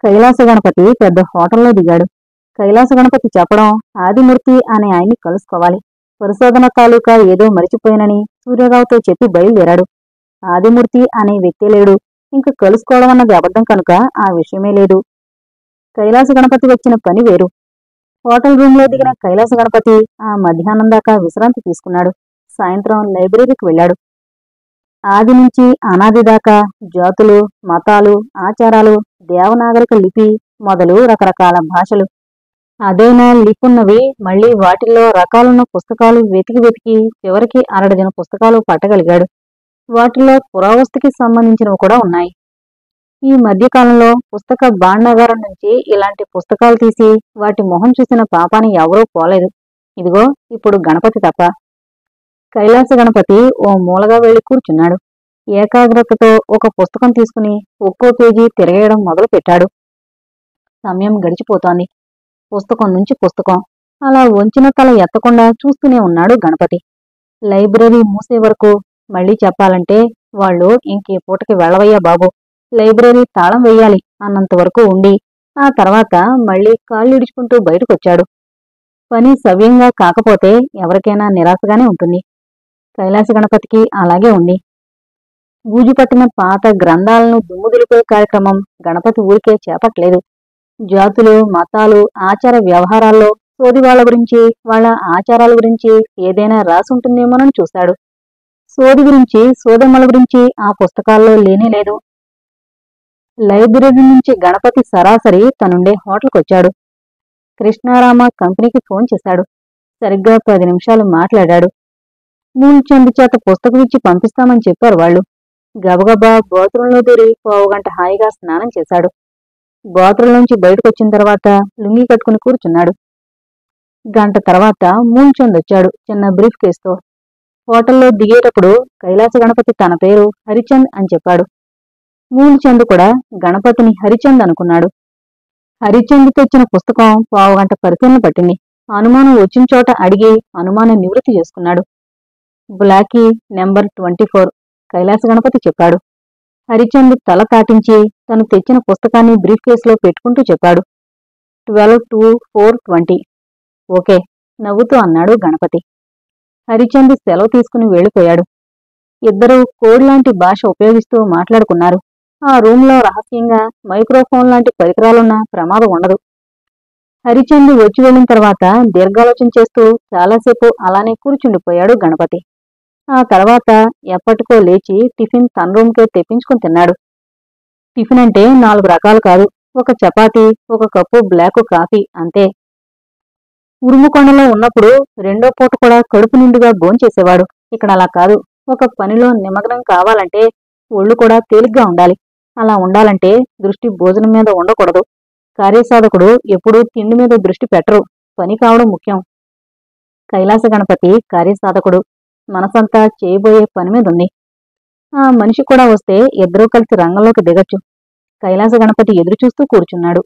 కైలాస గణపతి పెద్ద హోటల్లో దిగాడు. కైలాస గణపతి చెప్పడం, ఆదిమూర్తి అనే ఆయన్ని కలుసుకోవాలి. పరిశోధన తాలూకా ఏదో మరిచిపోయినని సూర్యరావుతో చెప్పి బయలుదేరాడు. ఆదిమూర్తి అనే వ్యక్తే లేడు. ఇంక కలుసుకోవడం అన్నది అబద్ధం కనుక ఆ విషయమే లేదు. కైలాస గణపతి వచ్చిన పని వేరు. హోటల్ రూంలో దిగిన కైలాస గణపతి ఆ మధ్యాహ్నం దాకా విశ్రాంతి తీసుకున్నాడు. సాయంత్రం లైబ్రరీకి వెళ్ళాడు. ఆది నుంచి అనాది దాకా జాతులు, మతాలు, ఆచారాలు, దేవనాగరిక లిపి మొదలు రకరకాల భాషలు, అదైనా లిపున్నవి మళ్లీ వాటిల్లో రకాలున్న పుస్తకాలు వెతికి వెతికి చివరికి అరడజన పుస్తకాలు పట్టగలిగాడు. వాటిల్లో పురావస్తుకి సంబంధించినవి కూడా ఉన్నాయి. ఈ మధ్యకాలంలో పుస్తక భాండాగారం నుంచి ఇలాంటి పుస్తకాలు తీసి వాటి మొహం చూసిన పాపాని ఎవరూ పోలేదు. ఇదిగో ఇప్పుడు గణపతి తప్ప. కైలాస గణపతి ఓ మూలగా వెళ్లి కూర్చున్నాడు. ఏకాగ్రతతో ఒక పుస్తకం తీసుకుని ఒక్కో పేజీ తిరగేయడం మొదలు పెట్టాడు. సమయం గడిచిపోతోంది. పుస్తకం నుంచి పుస్తకం అలా వంచిన తల ఎత్తకుండా చూస్తూనే ఉన్నాడు గణపతి. లైబ్రరీ మూసే వరకు, మళ్లీ చెప్పాలంటే వాళ్ళు ఇంకే పూటకి వెళ్ళవయ్యా బాబు, లైబ్రరీ తాళం వెయ్యాలి అన్నంత వరకు ఉండి ఆ తర్వాత మళ్లీ కాళ్ళిడుచుకుంటూ బయటకొచ్చాడు. పని సవ్యంగా కాకపోతే ఎవరికైనా నిరాశగానే ఉంటుంది. కైలాస గణపతికి అలాగే ఉంది. బూజుపట్టిన పాత గ్రంథాలను దుమ్ముదులిపే కార్యక్రమం గణపతి ఊరికే చేపట్లేదు. జాతులు, మతాలు, ఆచార వ్యవహారాల్లో సోదివాళ్ల గురించి, వాళ్ల ఆచారాల గురించి ఏదైనా రాసుంటుందేమోనని చూశాడు. సోది గురించి, సోదమ్మల గురించి ఆ పుస్తకాల్లో లేనేలేదు. లైబ్రరీ నుంచి గణపతి సరాసరి తనుండే హోటల్కొచ్చాడు. కృష్ణారామ కంపెనీకి ఫోన్ చేశాడు. సరిగ్గా 10 నిమిషాలు మాట్లాడాడు. మూల్చందు చేత పుస్తకం ఇచ్చి పంపిస్తామని చెప్పారు వాళ్ళు. గబగబా బాత్రూంలో దూరి పావుగంట హాయిగా స్నానం చేశాడు. బాత్రూంలోంచి బయటకొచ్చిన తర్వాత లుంగీ కట్టుకుని కూర్చున్నాడు. గంట తర్వాత మూల్చందొచ్చాడు చిన్న బ్రీఫ్ కేసుతో. హోటల్లో దిగేటప్పుడు కైలాస గణపతి తన పేరు హరిచంద్ అని చెప్పాడు. మూల్చంద్ కూడా గణపతిని హరిచంద్ అనుకున్నాడు. హరిచంద్ తెచ్చిన పుస్తకం పావుగంట పరిశీలన పట్టింది. అనుమానం వచ్చిన చోట అడిగి అనుమానం నివృత్తి చేసుకున్నాడు. బ్లాకీ నెంబర్ 24 కైలాస గణపతి చెప్పాడు. హరిచంద్ తల తాటించి తను తెచ్చిన పుస్తకాన్ని బ్రీఫ్ కేసులో పెట్టుకుంటూ చెప్పాడు. 12/2/4/20 ఓకే నవ్వుతూ అన్నాడు గణపతి. హరిచంద్ సెలవు తీసుకుని వెళ్లిపోయాడు. ఇద్దరూ కోడ్లాంటి భాష ఉపయోగిస్తూ మాట్లాడుకున్నారు. ఆ రూంలో రహస్యంగా మైక్రోఫోన్ లాంటి పరికరాలున్న ప్రమాదం ఉండదు. హరిచంద్ వచ్చి వెళ్లిన తర్వాత దీర్ఘాలోచన చేస్తూ చాలాసేపు అలానే కూర్చుండిపోయాడు గణపతి. ఆ తర్వాత ఎప్పటికో లేచి టిఫిన్ తన రూంకే తెప్పించుకుని తిన్నాడు. టిఫిన్ అంటే 4 రకాలు కాదు, ఒక చపాతీ, ఒక కప్పు బ్లాక్ కాఫీ అంతే. ఉరుముకొండలో ఉన్నప్పుడు రెండో పూట కూడా కడుపు నిండుగా భోంచేసేవాడు. ఇక్కడ అలా కాదు. ఒక పనిలో నిమగ్నం కావాలంటే ఒళ్ళు కూడా తేలిగ్గా ఉండాలి. అలా ఉండాలంటే దృష్టి భోజనం మీద ఉండకూడదు. కార్యసాధకుడు ఎప్పుడూ తిండి మీద దృష్టి పెట్టరు, పని కావడం ముఖ్యం. కైలాస గణపతి కార్యసాధకుడు. మనసంతా చేయబోయే పని మీదుంది. ఆ మనిషి కూడా వస్తే ఇద్దరూ కలిసి రంగంలోకి దిగచ్చు. కైలాస గణపతి ఎదురుచూస్తూ కూర్చున్నాడు.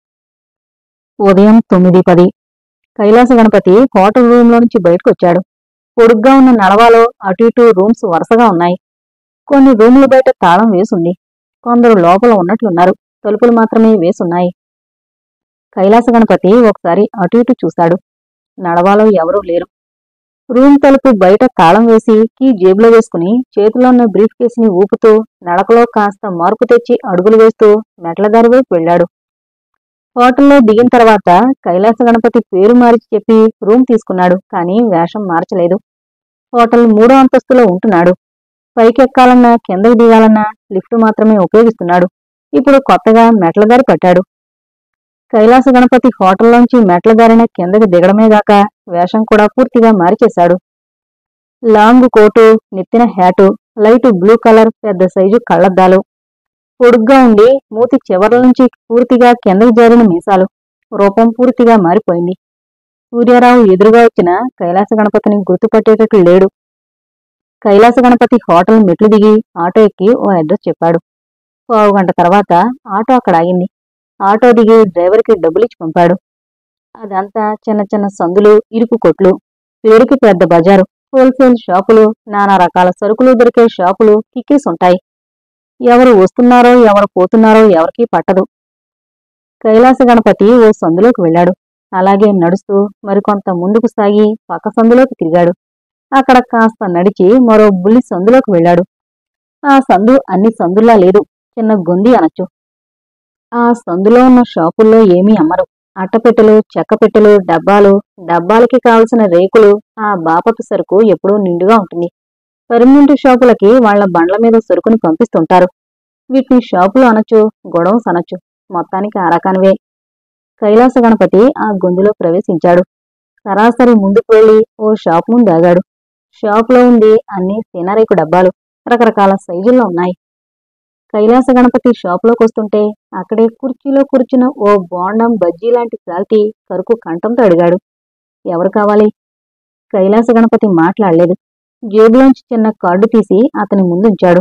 ఉదయం 9:10 కైలాస గణపతి హోటల్ రూంలో నుంచి బయటకొచ్చాడు. పొడుగ్గా ఉన్న నడవాలో అటు ఇటు రూమ్స్ వరుసగా ఉన్నాయి. కొన్ని రూముల బయట తాళం వేసుంది. కొందరు లోపల ఉన్నట్లున్నారు. తలుపులు మాత్రమే వేసున్నాయి. కైలాస గణపతి ఒకసారి అటు ఇటు చూశాడు. నడవాలో ఎవరూ లేరు. రూమ్ తలుపు బయట తాళం వేసి కీ జేబులో వేసుకుని చేతిలో ఉన్న బ్రీఫ్ కేసుని ఊపుతూ నడకలో కాస్త మార్పు తెచ్చి అడుగులు వేస్తూ మెట్లదారి వైపు వెళ్లాడు. హోటల్లో దిగిన తర్వాత కైలాస గణపతి పేరు మార్చి చెప్పి రూమ్ తీసుకున్నాడు. కానీ వేషం మార్చలేదు. హోటల్ 3వ అంతస్తులో ఉంటున్నాడు. పైకెక్కాలన్నా కిందకి దిగాలన్నా లిఫ్ట్ మాత్రమే ఉపయోగిస్తున్నాడు. ఇప్పుడు కొత్తగా మెట్లదారి పట్టాడు. కైలాస గణపతి హోటల్లోంచి మెట్లదారిన కిందకి దిగడమేగాక వేషం కూడా పూర్తిగా మార్చేశాడు. లాంగ్ కోటు, నెత్తిన హ్యాటు, లైటు బ్లూ కలర్ పెద్ద సైజు కళ్లద్దాలు, పొడుగ్గా ఉండి మూతి చివర్ల నుంచి పూర్తిగా కిందకి జారిన మీసాలు, రూపం పూర్తిగా మారిపోయింది. సూర్యారావు ఎదురుగా వచ్చిన కైలాస గణపతిని గుర్తుపట్టేటట్లు లేడు. కైలాస గణపతి హోటల్ మెట్లు దిగి ఆటో ఎక్కి ఓ అడ్రస్ చెప్పాడు. పావుగంట తర్వాత ఆటో అక్కడ ఆగింది. ఆటో దిగి డ్రైవర్కి డబ్బులిచ్చి పంపాడు. అదంతా చిన్న చిన్న సందులు, ఇరుకు కొట్లు, పేరుకి పెద్ద బజారు, హోల్సేల్ షాపులు, నానా రకాల సరుకులు దొరికే షాపులు కిక్కేసుంటాయి. ఎవరు వస్తున్నారో ఎవరు పోతున్నారో ఎవరికీ పట్టదు. కైలాస గణపతి ఓ సందులోకి వెళ్ళాడు. అలాగే నడుస్తూ మరికొంత ముందుకు సాగి పక్క సందులోకి తిరిగాడు. అక్కడ కాస్త నడిచి మరో బుల్లి సందులోకి వెళ్ళాడు. ఆ సందు అన్ని సందుల్లా లేదు, చిన్న గొంది అనొచ్చు. ఆ సందులో ఉన్న షాపుల్లో ఏమీ అమ్మరు. అట్టపెట్టెలు, చెక్కపెట్టెలు, డబ్బాలు, డబ్బాలకి కావలసిన రేకులు, ఆ బాపతు సరుకు ఎప్పుడూ నిండుగా ఉంటుంది. పర్మనెంట్ షాపులకి వాళ్ల బండ్ల మీద సరుకుని పంపిస్తుంటారు. వీటిని షాపులు అనొచ్చు, గొడౌన్స్ అనొచ్చు. మొత్తానికి ఆ రకానివే. కైలాస గణపతి ఆ గొంతులో ప్రవేశించాడు. సరాసరి ముందుకు వెళ్లి ఓ షాపు ముందు ఆగాడు. షాపులో ఉంది అన్ని సినారేకు డబ్బాలు, రకరకాల సైజుల్లో ఉన్నాయి. కైలాస గణపతి షాపులోకి వస్తుంటే అక్కడే కుర్చీలో కూర్చున్న ఓ బోండం బజ్జీ లాంటి సాల్తీ కరుకు కంఠంతో అడిగాడు, ఎవరు కావాలి? కైలాస గణపతి మాట్లాడలేదు. జేబులోంచి చిన్న కార్డు తీసి అతని ముందుంచాడు.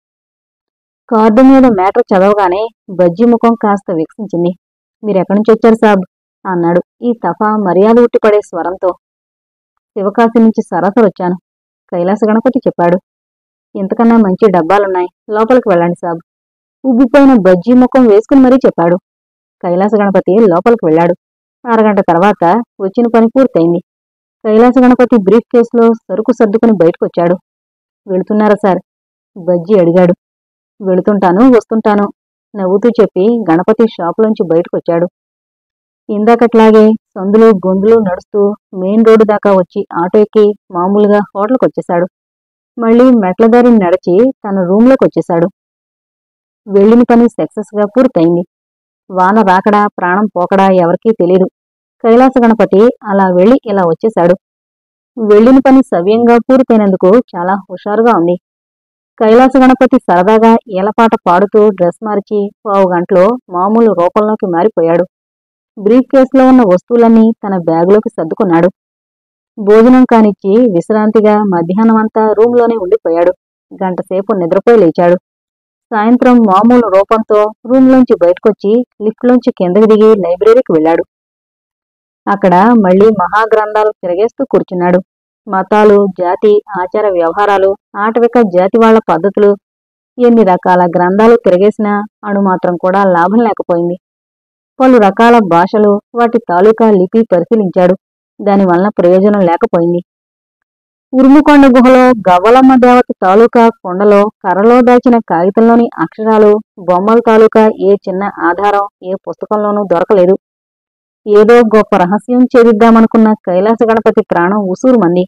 కార్డు మీద మేటర్ చదవగానే బజ్జీ ముఖం కాస్త వికసించింది. మీరెక్కడి నుంచి వచ్చారు సాబ్ అన్నాడు ఈ తఫా మర్యాద ఉట్టిపడే స్వరంతో. శివకాశి నుంచి సరాసరి వచ్చాను, కైలాస గణపతి చెప్పాడు. ఇంతకన్నా మంచి డబ్బాలున్నాయి, లోపలికి వెళ్ళండి సాబ్. ఉబ్బిపోయిన బజ్జీ ముఖం వేసుకుని మరీ చెప్పాడు. కైలాస గణపతి లోపలికి వెళ్ళాడు. అరగంట తర్వాత వచ్చిన పని పూర్తయింది. కైలాస గణపతి బ్రీఫ్ కేసులో సరుకు సర్దుకుని బయటకొచ్చాడు. వెళుతున్నారా సార్? బజ్జీ అడిగాడు. వెళుతుంటాను, వస్తుంటాను నవ్వుతూ చెప్పి గణపతి షాపులోంచి బయటకొచ్చాడు. ఇందాకట్లాగే సందులు గొంతులు నడుస్తూ మెయిన్ రోడ్డు దాకా వచ్చి ఆటో ఎక్కి మామూలుగా హోటల్కొచ్చేశాడు. మళ్లీ మెట్లదారిని నడిచి తన రూంలోకి వచ్చేశాడు. వెళ్లిన పని సక్సెస్ గా పూర్తయింది. వాన రాకడా ప్రాణం పోకడా ఎవరికీ తెలీదు. కైలాస గణపతి అలా వెళ్లి ఇలా వచ్చేశాడు. వెళ్లిన పని సవ్యంగా పూర్తయినందుకు చాలా హుషారుగా ఉంది. కైలాస గణపతి సరదాగా ఏలపాట పాడుతూ డ్రెస్ మార్చి పావుగంటలో మామూలు రూపంలోకి మారిపోయాడు. బ్రీఫ్ కేసులో ఉన్న వస్తువులన్నీ తన బ్యాగులోకి సర్దుకున్నాడు. భోజనం కానిచ్చి విశ్రాంతిగా మధ్యాహ్నమంతా రూంలోనే ఉండిపోయాడు. గంటసేపు నిద్రపోయి లేచాడు. సాయంత్రం మామూలు రూపంతో రూంలోంచి బయటకొచ్చి లిఫ్ట్లోంచి కిందకి దిగి లైబ్రరీకి వెళ్ళాడు. అక్కడ మళ్లీ మహాగ్రంథాలు తిరగేస్తూ కూర్చున్నాడు. మతాలు, జాతి, ఆచార వ్యవహారాలు, ఆటవిక జాతి వాళ్ల పద్ధతులు, ఎన్ని రకాల గ్రంథాలు తిరగేసినా అణుమాత్రం కూడా లాభం లేకపోయింది. పలు రకాల భాషలు, వాటి తాలూకా లిపి పరిశీలించాడు. దానివల్ల ప్రయోజనం లేకపోయింది. ఉరుముకొండ గుహలో గవ్వలమ్మ దేవత తాలూకా కొండలో కర్రలో దాచిన కాగితంలోని అక్షరాలు, బొమ్మల తాలూకా ఏ చిన్న ఆధారం ఏ పుస్తకంలోనూ దొరకలేదు. ఏదో గొప్ప రహస్యం ఛేదిద్దామనుకున్న కైలాస గణపతి ప్రాణం ఉసూరుమంది.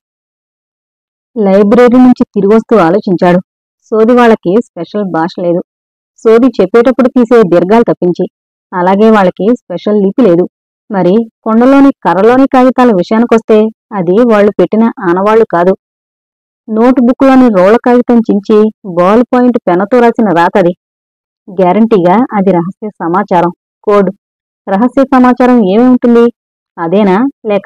లైబ్రరీ నుంచి తిరిగొస్తూ ఆలోచించాడు. సోది వాళ్ళకి స్పెషల్ భాష లేదు, సోది చెప్పేటప్పుడు తీసే దీర్ఘాలు తప్పించి. అలాగే వాళ్ళకి స్పెషల్ లిపి లేదు. మరి కొండలోని కర్రలోని కాగితాల విషయానికొస్తే అది వాళ్లు పెట్టిన ఆనవాళ్లు కాదు. నోట్ బుక్లోని రోళ్ల కాగితం చించి బాల్ పాయింట్ పెన్నుతో రాసిన రాతది. గ్యారంటీగా అది రహస్య సమాచారం, కోడ్. రహస్య సమాచారం ఏమి ఉంటుంది? అదేనా లేక?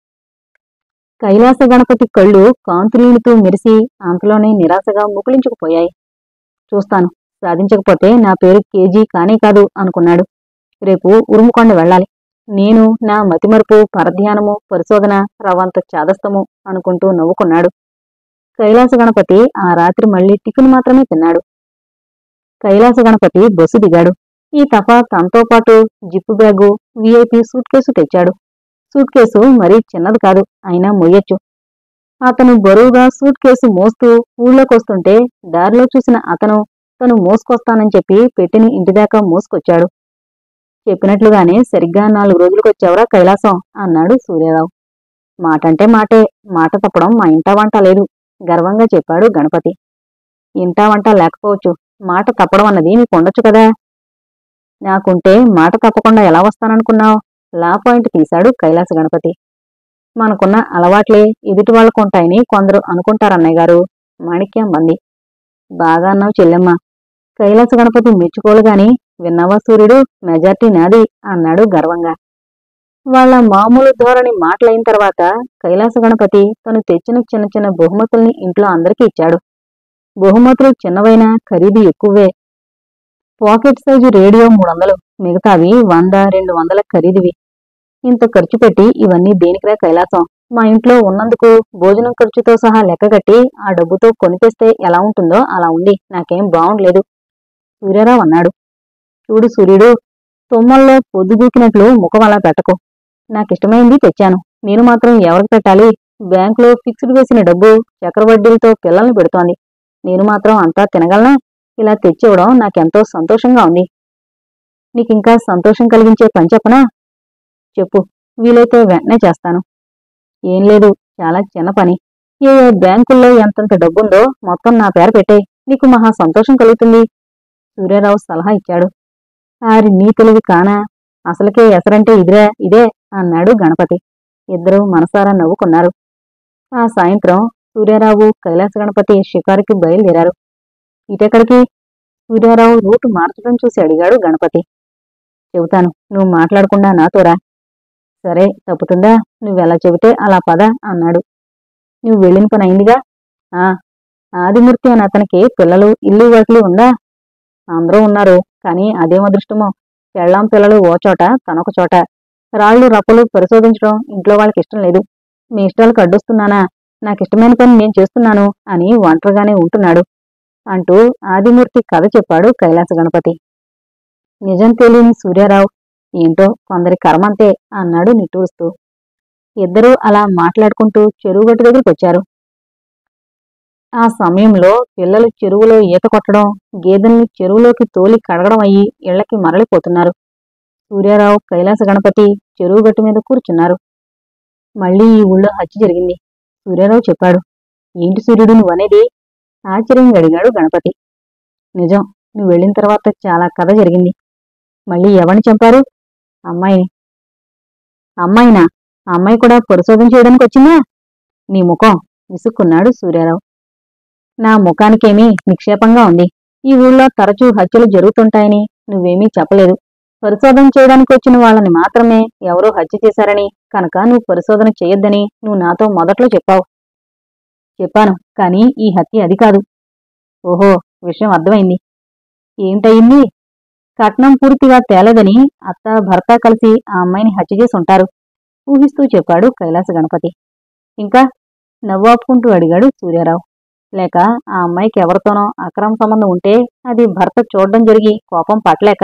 కైలాస గణపతి కళ్ళు కాంతులీనుతూ మెరిసి అంతలోనే నిరాశగా ముకుళించుకుపోయాయి. చూస్తాను, సాధించకపోతే నా పేరు కేజీ కానే కాదు అనుకున్నాడు. రేపు ఉరుముకొండ వెళ్ళాలి. నేను నా మతిమరుపు, పరధ్యానము, పరిశోధన, రవంత చాదస్తము అనుకుంటూ నవ్వుకున్నాడు. కైలాస గణపతి ఆ రాత్రి మళ్లీ టిఫిన్ మాత్రమే తిన్నాడు. కైలాస గణపతి బస్సు దిగాడు. ఈ తఫా తనతో పాటు zip bag, VIP suitcase తెచ్చాడు. సూట్ కేసు మరీ చిన్నది కాదు, అయినా మొయ్యొచ్చు. అతను బరువుగా సూట్ కేసు మోస్తూ ఊళ్ళోకొస్తుంటే దారిలో చూసిన అతను తను మోసుకొస్తానని చెప్పి పెట్టిని ఇంటిదాకా మోసుకొచ్చాడు. చెప్పినట్లుగానే సరిగ్గా 4 రోజులకొచ్చావురా కైలాసం అన్నాడు సూర్యారావు. మాటంటే మాటే, మాట తప్పడం మా ఇంటా వంట లేదు గర్వంగా చెప్పాడు గణపతి. ఇంటా వంట లేకపోవచ్చు, మాట తప్పడం అన్నది నీకుండొచ్చు కదా. నాకుంటే మాట తప్పకుండా ఎలా వస్తాననుకున్నావు? లా పాయింట్ తీశాడు కైలాస గణపతి. మనకున్న అలవాట్లే ఎదుటి వాళ్ళకుంటాయని కొందరు అనుకుంటారన్నయ్య గారు, మాణిక్యం మంది. బాగా అన్నావు చెల్లెమ్మ. కైలాస గణపతి మెచ్చుకోలుగాని, విన్నావా సూర్యుడు, మెజార్టీ నాది అన్నాడు గర్వంగా. వాళ్ల మామూలు ధోరణి మాటలైన తర్వాత కైలాస గణపతి తను తెచ్చిన చిన్న చిన్న బహుమతుల్ని ఇంట్లో అందరికీ ఇచ్చాడు. బహుమతులు చిన్నవైనా ఖరీదు ఎక్కువే. పాకెట్ సైజు రేడియో 300, మిగతావి 100-200 ఖరీదువి. ఇంత ఖర్చు పెట్టి ఇవన్నీ దేనికిరా కైలాసం? మా ఇంట్లో ఉన్నందుకు భోజనం ఖర్చుతో సహా లెక్కగట్టి ఆ డబ్బుతో కొనితెస్తే ఎలా ఉంటుందో అలా ఉంది, నాకేం బావుండలేదు సూర్యారావు అన్నాడు. చూడు సూర్యుడు, తుమ్మల్లో పొద్దుగూకినట్లు ముఖం అలా పెట్టకు. నాకిష్టమైంది తెచ్చాను. నేను మాత్రం ఎవరికి పెట్టాలి? బ్యాంకులో ఫిక్స్డ్ వేసిన డబ్బు చక్రవడ్డీలతో పిల్లల్ని పెడుతోంది. నేను మాత్రం అంతా తినగలనా? ఇలా తెచ్చివ్వడం నాకెంతో సంతోషంగా ఉంది. నీకింకా సంతోషం కలిగించే పని చెప్పనా? చెప్పు. వీలైతే వెంటనే చేస్తాను. ఏం లేదు, చాలా చిన్న పని. ఏ బ్యాంకుల్లో ఎంతంత డబ్బుందో మొత్తం నా పేర పెట్టే. నీకు మహా సంతోషం కలుగుతుంది. సూర్యారావు సలహా ఇచ్చాడు. ఆరి నీ తెలివి కానా? అసలుకే ఎసరంటే ఇదే అన్నాడు గణపతి. ఇద్దరూ మనసారా నవ్వుకున్నారు. ఆ సాయంత్రం సూర్యారావు కైలాస గణపతి షికారుకి బయలుదేరారు. ఇటెక్కడికి? సూర్యారావు రూటు మార్చడం చూసి అడిగాడు గణపతి. చెబుతాను, నువ్వు మాట్లాడకుండా నాతోరా. సరే, తప్పుతుందా? నువ్వెలా చెబితే అలా పద అన్నాడు. నువ్వు వెళ్ళిన పని అయిందిగా? ఆ. ఆదిమూర్తి అని అతనికి పిల్లలు, ఇల్లు వాకిలి ఉందా? అందరూ ఉన్నారు. కానీ అదేం అదృష్టమో, పెళ్ళాం పిల్లలు ఓ చోట, తనొక చోట. రాళ్ళు రప్పలు పరిశోధించడం ఇంట్లో వాళ్ళకి ఇష్టం లేదు. మీ ఇష్టాలకు అడ్డొస్తున్నానా? నాకిష్టమైన పని నేను చేస్తున్నాను అని ఒంటరిగానే ఉంటున్నాడు అంటూ ఆదిమూర్తి కథ చెప్పాడు కైలాస గణపతి. నిజం తెలియని సూర్యారావు, ఏంటో కొందరి కర్మంతే అన్నాడు నిట్టూరుస్తూ. ఇద్దరూ అలా మాట్లాడుకుంటూ చెరువుగట్టు దగ్గరికొచ్చారు. ఆ సమయంలో పిల్లలు చెరువులో ఈత కొట్టడం, గేదెల్ని చెరువులోకి తోలి కడగడం అయ్యి ఇళ్లకి మరలిపోతున్నారు. సూర్యారావు, కైలాస గణపతి చెరువుగట్టు మీద కూర్చున్నారు. మళ్లీ ఈ ఊళ్ళో హత్య జరిగింది. సూర్యారావు చెప్పాడు. ఏంటి సూర్యుడు నువ్వనేది? ఆశ్చర్యంగా అడిగాడు గణపతి. నిజం. నువ్వు వెళ్ళిన తర్వాత చాలా కథ జరిగింది. మళ్ళీ ఎవరిని చంపారు? అమ్మాయిని. అమ్మాయినా? ఆ అమ్మాయి కూడా పరిశోధన చేయడానికి వచ్చిందా? నీ ముఖం విసుక్కున్నాడు సూర్యారావు. నా ముఖానికేమీ నిక్షేపంగా ఉంది. ఈ ఊళ్ళో తరచూ హత్యలు జరుగుతుంటాయని నువ్వేమీ చెప్పలేదు. పరిశోధన చేయడానికి వచ్చిన వాళ్ళని మాత్రమే ఎవరో హత్య చేశారని, కనుక నువ్వు పరిశోధన చేయొద్దని నువ్వు నాతో మొదట్లో చెప్పావు. చెప్పాను, కానీ ఈ హత్య అది కాదు. ఓహో, విషయం అర్థమైంది. ఏంటయింది? కట్నం పూర్తిగా తేలేదని అత్త భర్త కలిసి ఆ అమ్మాయిని హత్య చేసి ఉంటారు ఊహిస్తూ చెప్పాడు కైలాస గణపతి. ఇంకా? నవ్వాపుకుంటూ అడిగాడు సూర్యారావు. లేక ఆ అమ్మాయికి ఎవరితోనో అక్రమ సంబంధం ఉంటే అది భర్త చూడ్డం జరిగి కోపం పట్టలేక.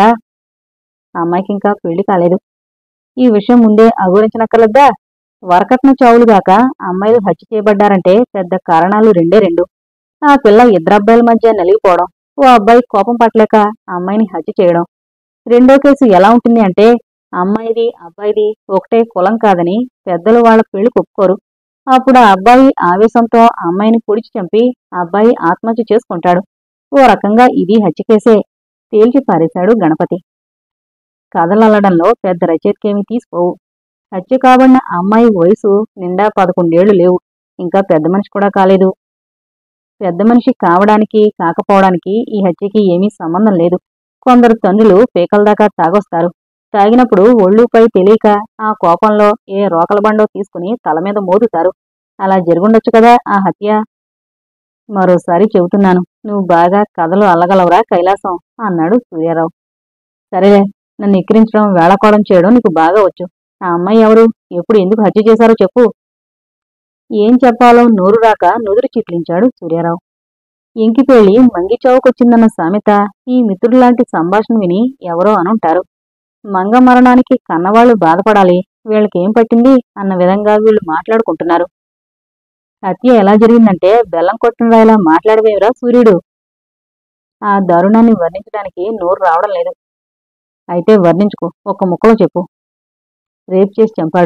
ఆ అమ్మాయికి ఇంకా పెళ్లి కాలేదు. ఈ విషయం ముందే అఘోరించనక్కర్లేదా? వరకట్న చావులుగాక అమ్మాయిలు హత్య చేయబడ్డారంటే పెద్ద కారణాలు రెండు. ఆ పిల్ల ఇద్దరబ్బాయిల మధ్య నలిగిపోవడం, ఓ అబ్బాయి కోపం పట్టలేక ఆ అమ్మాయిని హత్య చేయడం. రెండో కేసు ఎలా ఉంటుంది అంటే, అమ్మాయిది అబ్బాయిది ఒకటే కులం కాదని పెద్దలు వాళ్ళ పెళ్లి ఒప్పుకోరు. అప్పుడు ఆ అబ్బాయి ఆవేశంతో ఆ అమ్మాయిని పొడిచి చంపి ఆ అబ్బాయి ఆత్మహత్య చేసుకుంటాడు. ఓ రకంగా ఇది హత్య కేసే తేల్చి పారేశాడు గణపతి. కథలల్లడంలో పెద్ద రచయితకేమీ తీసిపోవు. హత్య కాబడిన అమ్మాయి వయసు నిండా 11 ఏళ్లు లేవు. ఇంకా పెద్ద మనిషి కూడా కాలేదు. పెద్ద మనిషి కావడానికి కాకపోవడానికి ఈ హత్యకి ఏమీ సంబంధం లేదు. కొందరు తండ్రులు పీకలదాకా తాగొస్తారు. తాగినప్పుడు ఒళ్ళుపై తెలియక ఆ కోపంలో ఏ రోకలబండో తీసుకుని తల మీద మోదుతారు. అలా జరుగుండొచ్చు కదా ఆ హత్య. మరోసారి చెబుతున్నాను, నువ్వు బాగా కథలు అల్లగలవురా కైలాసం అన్నాడు సూర్యారావు. సరేలే, నన్ను ఎక్కిరించడం, వేళకోళం చేయడం నీకు బాగా వచ్చు. ఆ అమ్మాయి ఎవరు? ఎప్పుడు ఎందుకు హత్య చేశారో చెప్పు. ఏం చెప్పాలో నోరు రాక నుదురు చిట్లించాడు సూర్యారావు. ఎంకిపేళి మంగిచావుకొచ్చిందన్న సామెత ఈ మిత్రుడిలాంటి సంభాషణ విని ఎవరో అనుంటారు. మంగ మరణానికి కన్నవాళ్లు బాధపడాలి, వీళ్ళకేం పట్టింది అన్న విధంగా వీళ్ళు మాట్లాడుకుంటున్నారు. హత్య ఎలా జరిగిందంటే బెల్లం కొట్టిన రాయిలా మాట్లాడవేమిరా సూర్యుడు? ఆ దారుణాన్ని వర్ణించడానికి నోరు రావడం లేదు. అయితే వర్ణించుకో, ఒక్క ముక్కలో చెప్పు. రేప్ చేసి చంపాడు.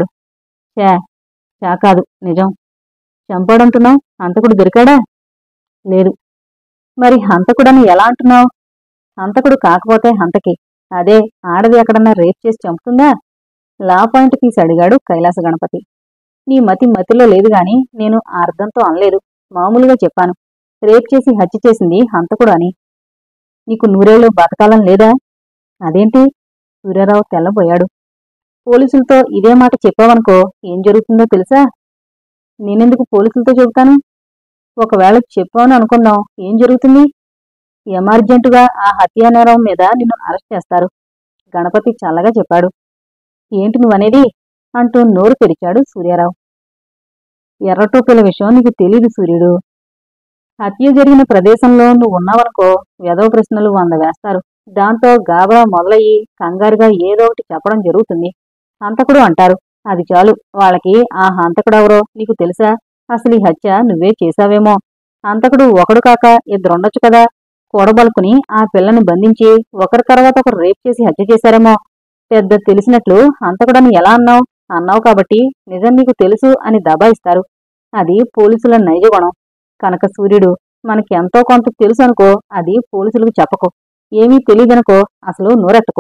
చా కాదు, నిజం. చంపాడంటున్నావు? హంతకుడు దొరికాడా? లేదు. మరి హంతకుడని ఎలా అంటున్నావు? హంతకుడు కాకపోతే హంతకి. అదే ఆడది ఎక్కడన్నా రేప్ చేసి చంపుతుందా? లా పాయింట్ తీసి అడిగాడు కైలాస గణపతి. నీ మతిలో లేదు గాని నేను ఆ అర్థంతో అనలేదు. మామూలుగా చెప్పాను. రేప్ చేసి హత్య చేసింది హంతకుడు అని. నీకు 100 ఏళ్ళు బతకాలని లేదా? అదేంటి? సూర్యారావు తెల్లబోయాడు. పోలీసులతో ఇదే మాట చెప్పావనుకో ఏం జరుగుతుందో తెలుసా? నేనెందుకు పోలీసులతో చెబుతాను? ఒకవేళ చెప్పావని అనుకుందాం, ఏం జరుగుతుంది? ఎమర్జెంటుగా ఆ హత్యానేరం మీద నిన్ను అరెస్ట్ చేస్తారు. గణపతి చల్లగా చెప్పాడు. ఏంటి నువ్వనేది? అంటూ నోరు తెరిచాడు సూర్యారావు. ఎర్రటోపీల విషయం నీకు తెలీదు సూర్యుడు. హత్య జరిగిన ప్రదేశంలో నువ్వున్నావనుకో వెధవ ప్రశ్నలు 100 వేస్తారు. దాంతో గాబరా మొదలయ్యి కంగారుగా ఏదో ఒకటి చెప్పడం జరుగుతుంది. హంతకుడు అంటారు. అది చాలు, వాళ్ళకి ఆ హంతకుడెవరో నీకు తెలుసా? అసలు ఈ హత్య నువ్వే చేశావేమో. హంతకుడు ఒకడు కాక ఇద్దరుండొచ్చు కదా. కూడబలుకుని ఆ పిల్లని బంధించి ఒకరి తర్వాత ఒకరు రేప్ చేసి హత్య చేశారేమో. పెద్ద తెలిసినట్లు హంతకుడని ఎలా అన్నావు? అన్నావు కాబట్టి నిజం నీకు తెలుసు అని దబాయిస్తారు. అది పోలీసుల నైజగుణం. కనక సూర్యుడు, మనకి ఎంతో కొంత తెలుసు అనుకో, అది పోలీసులకు చెప్పకు. ఏమీ తెలీదనుకో, అసలు నోరెత్తకు.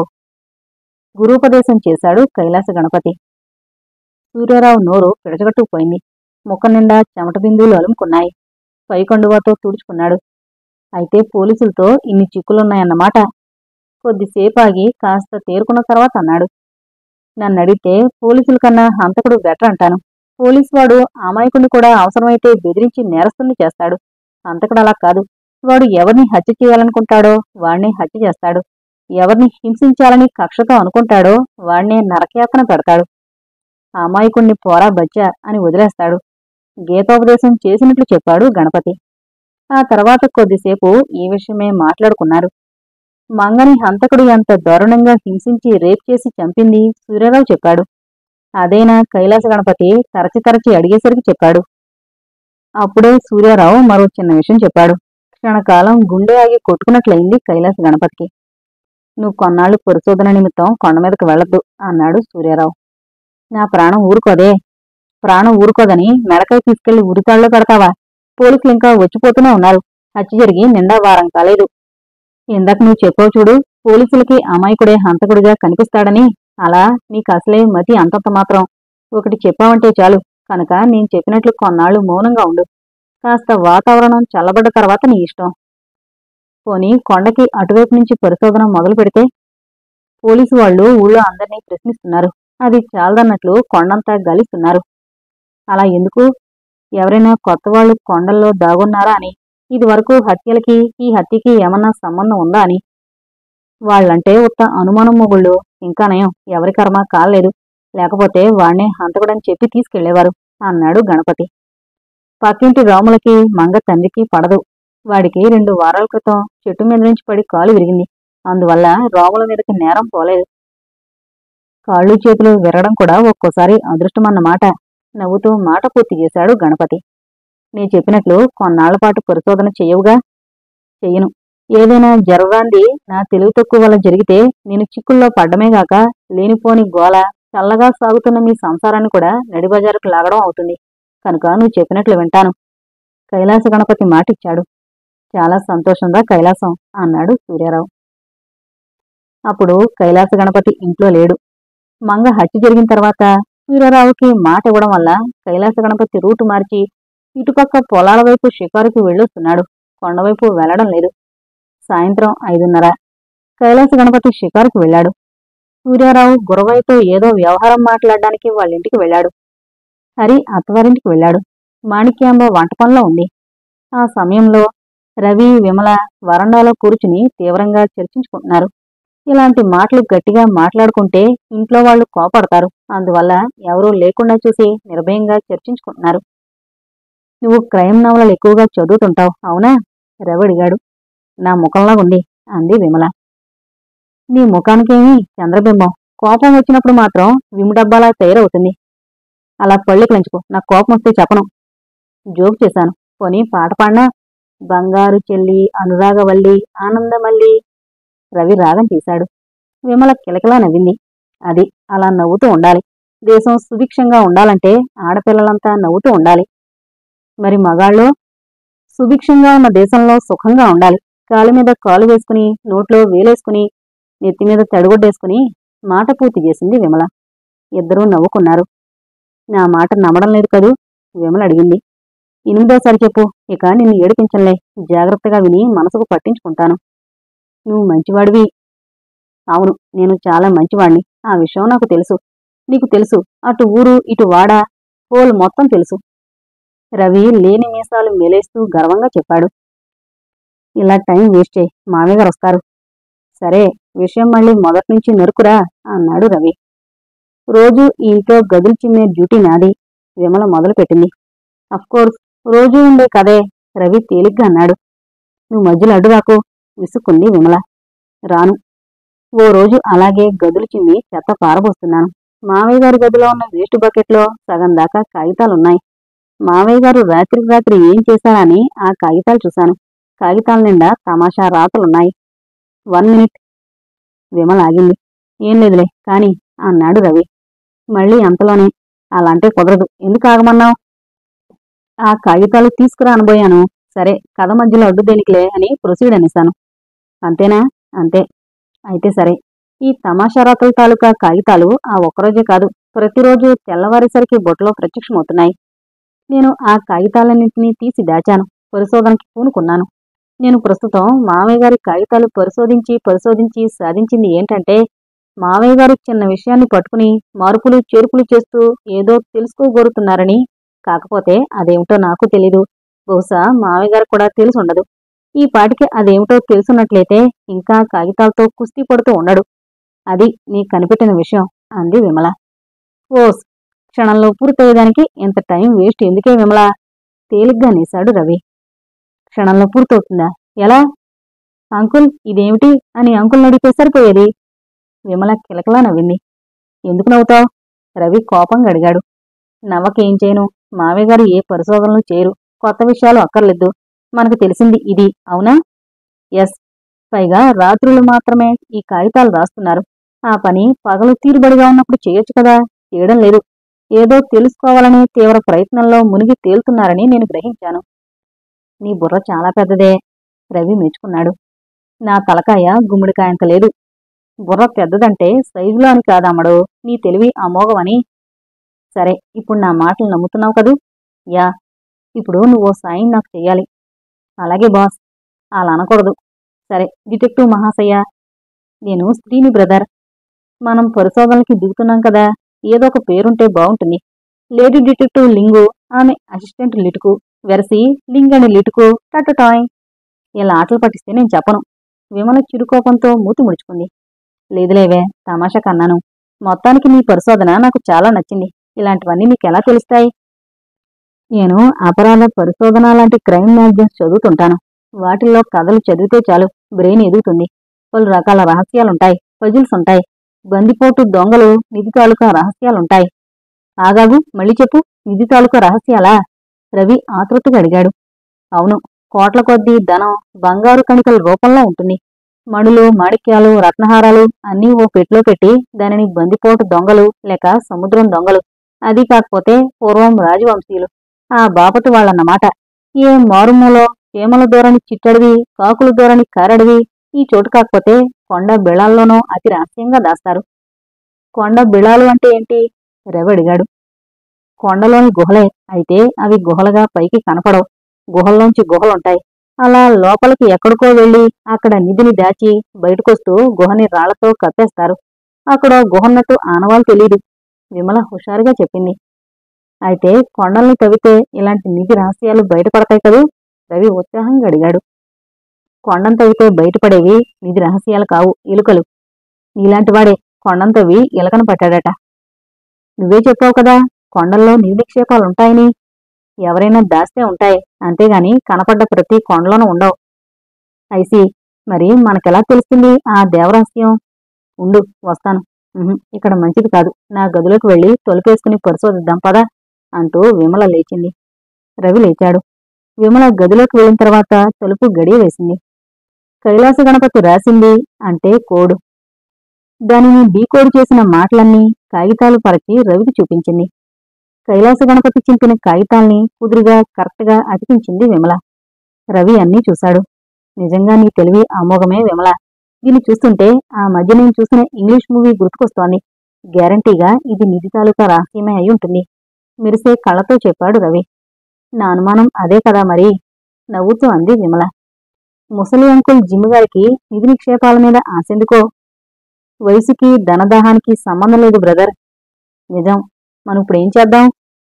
గురూపదేశం చేశాడు కైలాస గణపతి. సూర్యారావు నోరు పిడచగట్టుకుపోయింది. ముఖం నిండా చెమట బిందువులు అలుముకున్నాయి. పైకండువాతో తుడుచుకున్నాడు. అయితే పోలీసులతో ఇన్ని చిక్కులున్నాయన్నమాట. కొద్దిసేపాగి కాస్త తేరుకున్న తర్వాత అన్నాడు. నన్నడిగితే పోలీసుల కన్నా హంతకుడు బెటర్ అంటాను. పోలీసు వాడు అమాయకుడిని కూడా అవసరమైతే బెదిరించి నేరస్తుల్ని చేస్తాడు. హంతకుడు అలా కాదు. వాడు ఎవరిని హత్య చేయాలనుకుంటాడో వాణ్ణే హత్య చేస్తాడు. ఎవరిని హింసించాలని కక్షతో అనుకుంటాడో వాణ్ణే నరకయాతన పెడతాడు. అమాయకుణ్ణి పోరా బచ్చా అని వదిలేస్తాడు. గీతోపదేశం చేసినట్లు చెప్పాడు గణపతి. ఆ తర్వాత కొద్దిసేపు ఈ విషయమే మాట్లాడుకున్నారు. మంగని హంతకుడు ఎంత దారుణంగా హింసించి రేప్ చేసి చంపింది సూర్యారావు చెప్పాడు. అదైనా కైలాస గణపతి తరచి తరచి అడిగేసరికి చెప్పాడు. అప్పుడే సూర్యారావు మరో చిన్న విషయం చెప్పాడు. క్షణకాలం గుండె ఆగి కొట్టుకున్నట్లయింది కైలాస గణపతికి. నువ్వు కొన్నాళ్లు పరిశోధన నిమిత్తం కొండ మీదకి వెళ్లొద్దు అన్నాడు సూర్యారావు. నా ప్రాణం ఊరుకోదే. ప్రాణం ఊరుకోదని మెడకాయ తీసుకెళ్లి ఉరితాళ్లో పెడతావా? పోలీసులు ఇంకా వచ్చిపోతూనే ఉన్నారు. హత్య జరిగి నిండా వారం కాలేదు. ఇందాక నువ్వు చెప్పావు చూడు, పోలీసులకి అమాయకుడే హంతకుడిగా కనిపిస్తాడని. అలా నీకు అసలే మతి అంతంత మాత్రం. ఒకటి చెప్పావంటే చాలు. కనుక నేను చెప్పినట్లు కొన్నాళ్లు మౌనంగా ఉండు. కాస్త వాతావరణం చల్లబడ్డ తర్వాత నీ ఇష్టం. పోనీ కొండకి అటువైపు నుంచి పరిశోధన మొదలు పెడితే? పోలీసు వాళ్ళు ఊళ్ళో అందరినీ ప్రశ్నిస్తున్నారు. అది చాలదన్నట్లు కొండంతా గలిస్తున్నారు. అలా ఎందుకు? ఎవరైనా కొత్తవాళ్లు కొండల్లో దాగున్నారా అని. ఇదివరకు హత్యలకి ఈ హత్యకి ఏమన్నా సంబంధం ఉందా అని. వాళ్లంటే ఉత్త అనుమానం మొగుళ్ళు. ఇంకా నయం, ఎవరి కర్మ కాలేదు. లేకపోతే వాణ్ణే హంతకుడని చెప్పి తీసుకెళ్లేవారు అన్నాడు గణపతి. పక్కింటి రాములకి మంగ తండ్రికి పడదు. వాడికి 2 వారాల క్రితం చెట్టు మీద నుంచి పడి కాలు విరిగింది. అందువల్ల రాముల మీదకి నేరం పోలేదు. కాళ్ళు చేతులు విరగడం కూడా ఒక్కోసారి అదృష్టమన్నమాట. నవ్వుతూ మాట పూర్తి చేశాడు గణపతి. నే చెప్పినట్లు కొన్నాళ్లపాటు పరిశోధన చెయ్యవుగా? చెయ్యను. ఏదైనా జరగరాంది నా తెలివి తక్కువ వల్ల జరిగితే నేను చిక్కుల్లో పడ్డమేగాక లేనిపోని గోల, చల్లగా సాగుతున్న మీ సంసారాన్ని కూడా నడిబజారుకు లాగడం అవుతుంది. కనుక నువ్వు చెప్పినట్లు వింటాను. కైలాస గణపతి మాటిచ్చాడు. చాలా సంతోషంగా కైలాసం అన్నాడు సూర్యారావు. అప్పుడు కైలాస గణపతి ఇంట్లో లేడు. మంగ హత్య జరిగిన తర్వాత సూర్యారావుకి మాట ఇవ్వడం వల్ల కైలాస గణపతి రూటు మార్చి ఇటుపక్క పొలాల వైపు షికారుకి వెళ్ళొస్తున్నాడు. కొండవైపు వెళ్లడం లేదు. సాయంత్రం 5:30 కైలాస గణపతి షికారుకు వెళ్ళాడు. సూర్యారావు గురవయ్యతో ఏదో వ్యవహారం మాట్లాడడానికి వాళ్ళింటికి వెళ్ళాడు. హరి అత్తవారింటికి వెళ్ళాడు. మాణిక్యాంబ వంట పనిలో ఉంది. ఆ సమయంలో రవి, విమల వరండాలో కూర్చుని తీవ్రంగా చర్చించుకుంటున్నారు. ఇలాంటి మాటలు గట్టిగా మాట్లాడుకుంటే ఇంట్లో వాళ్ళు కోపడతారు. అందువల్ల ఎవరూ లేకుండా చూసి నిర్భయంగా చర్చించుకుంటున్నారు. నువ్వు క్రైమ్ నవలలు ఎక్కువగా చదువుతుంటావు, అవునా? రవి అడిగాడు. నా ముఖంలాగుంది అంది విమల. నీ ముఖానికేమీ చంద్రబింబం. కోపం వచ్చినప్పుడు మాత్రం విముడబ్బాలా తయారవుతుంది. అలా పళ్ళు పెంచుకో, నాకు కోపం వస్తే చెప్పను. జోక్ చేశాను. పోనీ పాట పాడినా? బంగారు చెల్లి, అనురాగవల్లి, ఆనందమల్లి. రవి రాగం తీశాడు. విమల కిలకిలా నవ్వింది. అది అలా నవ్వుతూ ఉండాలి. దేశం సుభిక్షంగా ఉండాలంటే ఆడపిల్లలంతా నవ్వుతూ ఉండాలి. మరి మగాళ్ళు? సుభిక్షంగా ఉన్న దేశంలో సుఖంగా ఉండాలి. కాలు మీద కాలు వేసుకుని, నోట్లో వేలేసుకుని, నెత్తిమీద తడిగొడ్డేసుకుని మాట పూర్తి చేసింది విమల. ఇద్దరూ నవ్వుకున్నారు. నా మాట నమ్మడం లేదు కదూ? విమల అడిగింది. 8వ చెప్పు. ఇక నిన్ను ఏడిపించంలే. జాగ్రత్తగా విని మనసుకు పట్టించుకుంటాను. నువ్వు మంచివాడివి. అవును, నేను చాలా మంచివాణ్ణి. ఆ విషయం నాకు తెలుసు. నీకు తెలుసు. అటు ఊరు ఇటు వాడ హోల్ మొత్తం తెలుసు. రవి లేని మీసాలు మెలేస్తూ గర్వంగా చెప్పాడు. ఇలా టైం వేస్ట్ చేయి, మామయ్య గారు వస్తారు. సరే, విషయం మళ్ళీ మొదట్నుంచి నరుకురా అన్నాడు రవి. రోజూ ఈ ఇంట్లో గదులు చిమ్మే డ్యూటీ నాది. విమల మొదలుపెట్టింది. అఫ్కోర్స్ రోజూ ఉండే కదే, రవి తేలిగ్గా అన్నాడు. నువ్వు మధ్యలో అడ్డురాకు విసుక్కుంది విమల. రాను. ఓ రోజు అలాగే గదులు చిమ్మి చెత్త పారబోస్తున్నాను. మావయ్య గారి గదిలో ఉన్న వేస్ట్ బకెట్లో సగం దాకా కాగితాలున్నాయి. మావయ్య గారు రాత్రికి రాత్రి ఏం చేశారని ఆ కాగితాలు చూశాను. కాగితాల నిండా తమాషా రాతలున్నాయి. 1 మినిట్. విమల ఆగింది. ఏం లేదులే కాని అన్నాడు రవి. మళ్ళీ అంతలోనే అలాంటే కుదరదు. ఎందుకు ఆగమన్నావు? ఆ కాగితాలు తీసుకురా అనబోయాను. సరే కథ మధ్యలో అడ్డు దేనికిలే అని ప్రొసీడ్ అనేశాను. అంతేనా? అంతే. అయితే సరే. ఈ తమాషా రాతల తాలూకా కాగితాలు ఆ ఒక్కరోజే కాదు, ప్రతిరోజు తెల్లవారేసరికి బొట్లో ప్రత్యక్షమవుతున్నాయి. నేను ఆ కాగితాలన్నింటినీ తీసి దాచాను. పరిశోధనకి పూనుకున్నాను. నేను ప్రస్తుతం మావయ్య గారి కాగితాలు పరిశోధించి సాధించింది ఏంటంటే, మావయ్య గారు చిన్న విషయాన్ని పట్టుకుని మార్పులు చేర్పులు చేస్తూ ఏదో తెలుసుకోగోరుతున్నారని. కాకపోతే అదేమిటో నాకు తెలీదు. బహుశా మావయ్య గారు కూడా తెలుసుండదు. ఈ పాటికి అదేమిటో తెలుసున్నట్లయితే ఇంకా కాగితాలతో కుస్తీ పడుతూ ఉండడు. అది నీ కనిపెట్టిన విషయం అంది విమల. ఓస్, క్షణంలో పూర్తయ్యేదానికి ఇంత టైం వేస్ట్ ఎందుకే విమల? తేలిగ్గా నేశాడు రవి. క్షణంలో పూర్తవుతుందా? ఎలా? అంకుల్ ఇదేమిటి అని అంకుల్ని అడిగితే సరిపోయేది. విమల కిలకలా నవ్వింది. ఎందుకు నవ్వుతావు? రవి కోపంగా అడిగాడు. నవ్వకేం చేయను. మావయ్య గారు ఏ పరిశోధనలు చేయరు. కొత్త విషయాలు అక్కర్లేదు. మనకు తెలిసింది ఇది, అవునా? ఎస్. పైగా రాత్రులు మాత్రమే ఈ కాగితాలు రాస్తున్నారు. ఆ పని పగలు తీరుబడిగా ఉన్నప్పుడు చేయొచ్చు కదా. చేయడం లేదు. ఏదో తెలుసుకోవాలనే తీవ్ర ప్రయత్నంలో మునిగి తేలుతున్నారని నేను గ్రహించాను. నీ బుర్ర చాలా పెద్దదే, రవి మెచ్చుకున్నాడు. నా తలకాయ గుమ్మిడికాయంత లేదు. బుర్ర పెద్దదంటే సైజులో అని కాదమ్మడు, నీ తెలివి అమోఘమని. సరే, ఇప్పుడు నా మాటలు నమ్ముతున్నావు కదూ? యా. ఇప్పుడు నువ్వో సాయం నాకు చెయ్యాలి. అలాగే బాస్. అలా అనకూడదు. సరే డిటెక్టివ్ మహాశయ్య. నేను స్త్రీని బ్రదర్. మనం పరిశోధనలకి దిగుతున్నాం కదా, ఏదో ఒక పేరుంటే బాగుంటుంది. లేడీ డిటెక్టివ్ లింగు, ఆమె అసిస్టెంట్ లిటుకు, వెరసి లింగని లిటుకు టటటాయ్. ఇలా ఆటలు పట్టిస్తే నేను చెప్పను. విమల చిరుకోపంతో మూతి ముడుచుకుంది. లేదులేవే, తమాషా కన్నాను. మొత్తానికి నీ పరిశోధన నాకు చాలా నచ్చింది. ఇలాంటివన్నీ నీకెలా తెలుస్తాయి? నేను అపరాధ పరిశోధన లాంటి క్రైమ్ మ్యాగజైన్స్ చదువుతుంటాను. వాటిల్లో కథలు చదివితే చాలు, బ్రెయిన్ ఎదుగుతుంది. పలు రకాల రహస్యాలుంటాయి, పజిల్స్ ఉంటాయి. బందిపోటు దొంగలు, నిధి తాలూకా రహస్యాలుంటాయి. ఆగాగు, మళ్ళీ చెప్పు. నిధి తాలూకా రహస్యాలా? రవి ఆతృతగా అడిగాడు. అవును. కోట్ల కొద్దీ ధనం బంగారు కణికల రూపంలో ఉంటుంది. మణులు, మాణిక్యాలు, రత్నహారాలు అన్నీ ఓ పెట్లో పెట్టి దానిని బందిపోటు దొంగలు లేక సముద్రం దొంగలు, అది కాకపోతే పూర్వం రాజవంశీయులు, ఆ బాపతి వాళ్ళన్నమాట, ఏ మారుమూలో చీమల దూరని చిట్టడివి, కాకుల దూరని కారడివి, ఈ చోటు కాకపోతే కొండ బిళాల్లోనూ అతి రహస్యంగా దాస్తారు. కొండ బిళాలు అంటే ఏంటి? రవి అడిగాడు. కొండలోని గుహలే. అయితే అవి గుహలుగా పైకి కనపడవు. గుహల్లోంచి గుహలుంటాయి. అలా లోపలికి ఎక్కడికో వెళ్ళి అక్కడ నిధిని దాచి బయటకొస్తూ గుహని రాళ్లతో కప్పేస్తారు. అక్కడ గుహన్నట్టు ఆనవాలు తెలీదు. విమల హుషారుగా చెప్పింది. అయితే కొండల్ని తవ్వితే ఇలాంటి నిధి రహస్యాలు బయటపడతాయి కదూ? రవి ఉత్సాహంగా అడిగాడు. కొండను తవ్వితే బయటపడేవి నిధి రహస్యాలు కావు, ఎలుకలు. నీలాంటివాడే కొండను తవ్వి ఎలకను పట్టాడట. నువ్వే చెప్పావు కదా కొండల్లో నిధి నిక్షేపాలుంటాయని. ఎవరైనా దాస్తే ఉంటాయి, అంతేగాని కనపడ్డ ప్రతి కొండలోనూ ఉండవు. ఐసి. మరి మనకెలా తెలుస్తుంది ఆ దేవరహస్యం? ఉండు, వస్తాను. ఇక్కడ మంచిది కాదు. నా గదిలోకి వెళ్ళి తొలిపేసుకుని పరిశోధిద్దాం పదా అంటూ విమల లేచింది. రవి లేచాడు. విమల గదిలోకి వెళ్ళిన తర్వాత తలుపు గడియ వేసింది. కైలాస గణపతి రాసింది అంటే కోడు. దానిని డీకోడ్ చేసిన మాటలన్నీ కాగితాలు పరచి రవికి చూపించింది. కైలాస గణపతి చింపిన కాగితాల్ని కుదురుగా కరెక్ట్గా అతికించింది విమల. రవి అన్నీ చూశాడు. నిజంగా నీ తెలివి అమోఘమే విమల. దీన్ని చూస్తుంటే ఆ మధ్య నేను చూసిన ఇంగ్లీష్ మూవీ గుర్తుకొస్తోంది. గ్యారంటీగా ఇది నిధి తాలూకా రహస్యమే అయి ఉంటుంది. మెరిసే కళ్ళతో చెప్పాడు రవి. నా అనుమానం అదే కదా మరి, నవ్వుతూ అంది విమల. ముసలి అంకుల్ జిమ్ముగారికి నిధి నిక్షేపాల మీద ఆశెందుకో? వయసుకి ధనదాహానికి సంబంధం లేదు బ్రదర్. నిజం. మనం ఇప్పుడేం చేద్దాం?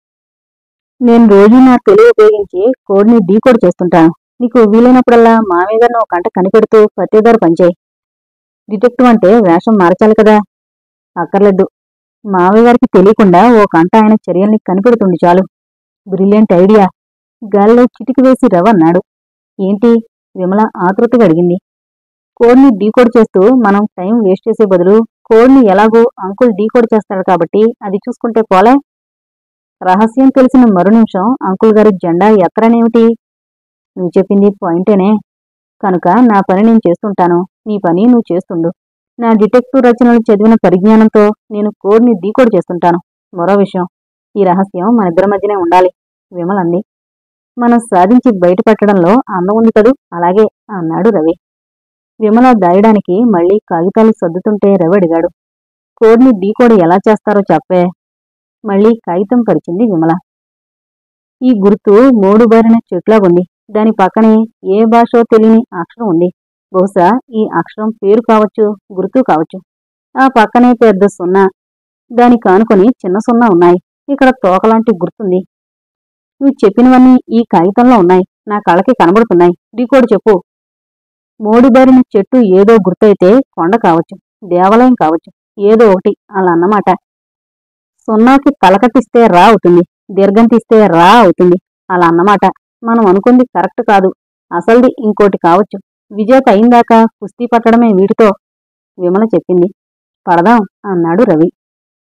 నేను రోజు నా తెలివి ఉపయోగించి కోడ్ని డీకోడ్ చేస్తుంటాను. నీకు వీలైనప్పుడల్లా మామయ్య గారిని ఒక కంట కనిపెడుతూ పత్తేదారు పనిచేయి. డిటెక్టివ్ అంటే వేషం మార్చాలి కదా. అక్కర్లేదు. మామయ్య గారికి తెలియకుండా ఓ కంట ఆయన చర్యల్ని కనిపెడుతుంది చాలు. Brilliant idea. గాల్లో చిటికి వేసి రవన్నాడు. ఏంటి? విమల ఆతృతగా అడిగింది. కోడ్ని డీకోడ్ చేస్తూ మనం టైం వేస్ట్ చేసే బదులు కోడ్ని ఎలాగో అంకుల్ డీకోడ్ చేస్తాడు కాబట్టి అది చూసుకుంటే పోలే. రహస్యం తెలిసిన మరు నిమిషం అంకుల్ గారి జెండా ఎత్తరనేమిటి? నువ్వు చెప్పింది పాయింటేనే. కనుక నా పని నేను చేస్తుంటాను, నీ పని నువ్వు చేస్తుండు. నా డిటెక్టివ్ రచనలు చదివిన పరిజ్ఞానంతో నేను కోడ్ని డీకోడ్ చేస్తుంటాను. మరో విషయం, ఈ రహస్యం మనిద్దరి మధ్యనే ఉండాలి, విమలంది. మనం సాధించి బయటపెట్టడంలో అందం ఉంది కదూ? అలాగే అన్నాడు రవి. విమల దాయడానికి మళ్లీ కాగితాలు సర్దుతుంటే రవి అడిగాడు, కోడ్ని డీకోడ్ ఎలా చేస్తారో చెప్పే. మళ్లీ కాగితం పరిచింది విమల. ఈ గుర్తు మోడుబారిన చెట్లాగుంది. దాని పక్కనే ఏ భాషో తెలియని అక్షరం ఉంది. బహుశా ఈ అక్షరం పేరు కావచ్చు, గుర్తు కావచ్చు. ఆ పక్కనే పెద్ద సున్నా, దాని కానుకొని చిన్న సున్నా ఉన్నాయి. ఇక్కడ తోకలాంటి గుర్తుంది. నువ్వు చెప్పినవన్నీ ఈ కాగితంలో ఉన్నాయి, నా కళ్ళకి కనబడుతున్నాయి. డీకోడ్ చెప్పు. మోడుబారిన చెట్టు ఏదో గుర్తయితే కొండ కావచ్చు, దేవాలయం కావచ్చు, ఏదో ఒకటి అలా అన్నమాట. సున్నాకి తలకట్టిస్తే రా అవుతుంది, దీర్ఘం తీస్తే రా అవుతుంది, అలా అన్నమాట. మనం అనుకుంది కరెక్ట్ కాదు, అసల్ది ఇంకోటి కావచ్చు. విజేత అయిందాకా కుస్తీ పట్టడమే వీటితో, విమల చెప్పింది. పడదాం అన్నాడు రవి.